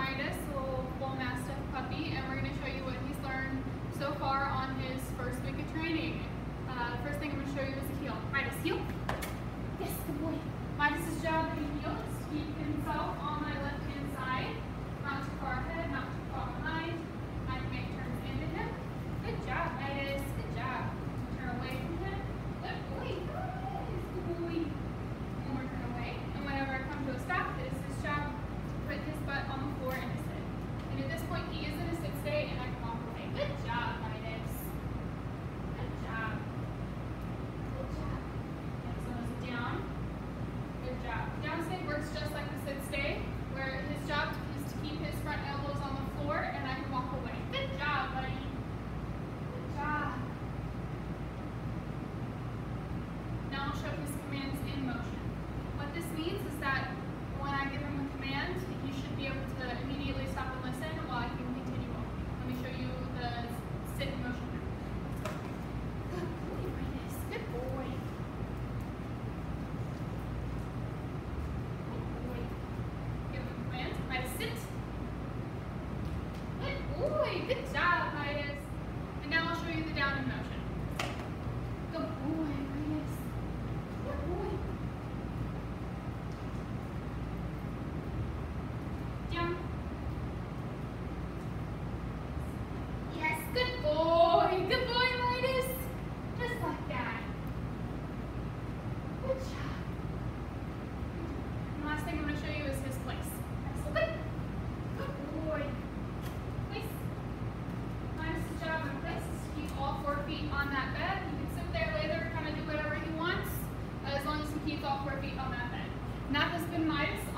Midas, a little bull mastiff puppy, and we're going to show you what he's learned so far on his first week of training. First thing I'm going to show you is a heel. Midas, heel. Yes, good boy. Midas's job in heel is to keep himself on my left-hand side, not too far ahead, not too far behind. I can make turns into him. Good job, Midas. Good job. Turn away from him. Good boy. Good boy. One more turn away. And whenever I come to a stop, it is his job to put his butt on the floor and to sit. And at this point, he is in a sit stay, and I can walk away. Good job, Midas. Good job. Good job. Next one is down. Good job. Down stay works just like the sit stay, where his job is to keep his front elbows on the floor, and I can walk away. Good job, buddy. Good job. Now I'll show his commands in motion. What this means is that when I give him a command, he should be able to immediately stop and listen while I can continue walking. Let me show you the sit in motion now. Good boy, Midas. Good boy. Good boy. Give him a command. Midas, sit. Good boy. Good job, Midas. And now I'll show you the down in motion. Good boy, Midas. Good boy. Down. Yes, good boy. Good boy, Midas. Just like that. Good job. And last thing I'm going to show you is his place. Excellent. Good boy. Place. Midas's job in place is to keep all 4 feet on that bed. He can sit there, lay there, kind of do whatever he wants, as long as he keeps all 4 feet on that bed. And that has been Midas.